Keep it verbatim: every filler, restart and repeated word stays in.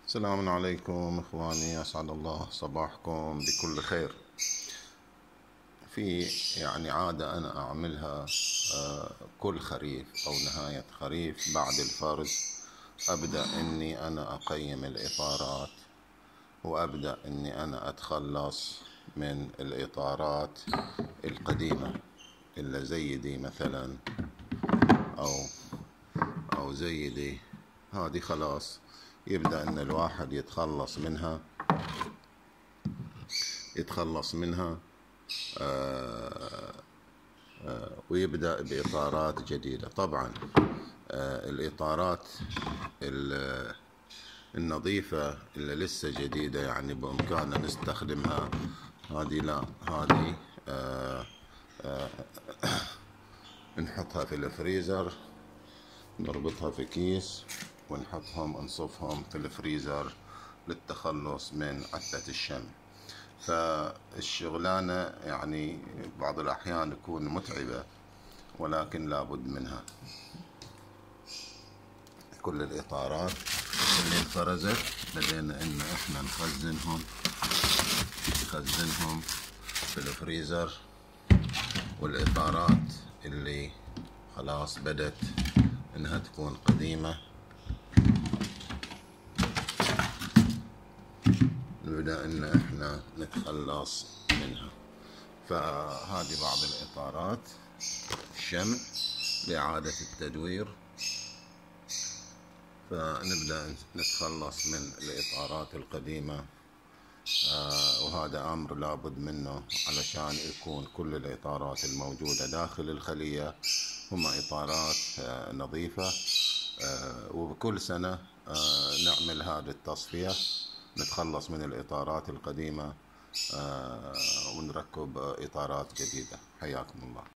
السلام عليكم إخواني، أسعد الله صباحكم بكل خير. في يعني عادة أنا أعملها كل خريف أو نهاية خريف بعد الفرز، أبدأ إني أنا أقيم الإطارات، وأبدأ إني أنا أتخلص من الإطارات القديمة اللي زي دي مثلا أو أو زي دي. هذه خلاص يبدأ إن الواحد يتخلص منها يتخلص منها آآ آآ ويبدأ بإطارات جديدة. طبعا الإطارات النظيفة اللي لسه جديدة يعني بإمكاننا نستخدمها، هذه لا، هذه نحطها في الفريزر، نربطها في كيس ونحطهم نصفهم في الفريزر للتخلص من عتلة الشمع. فالشغلانة يعني بعض الأحيان تكون متعبة، ولكن لابد منها. كل الإطارات اللي انفرزت بدينا إن إحنا نخزنهم نخزنهم في الفريزر، والإطارات اللي خلاص بدت إنها تكون قديمة نبدأ إن إحنا نتخلص منها. فهذه بعض الإطارات الشمع لإعادة التدوير، فنبدأ نتخلص من الإطارات القديمة. آه وهذا أمر لابد منه علشان يكون كل الإطارات الموجودة داخل الخلية هم إطارات آه نظيفة. آه وبكل سنة آه نعمل هذه التصفية، نتخلص من الإطارات القديمة آه ونركب إطارات جديدة. حياكم الله.